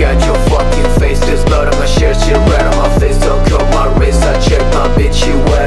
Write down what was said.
at your fucking face. There's blood on my shirt, shit red on my face. Don't cut my wrist, I check my bitch, you wet.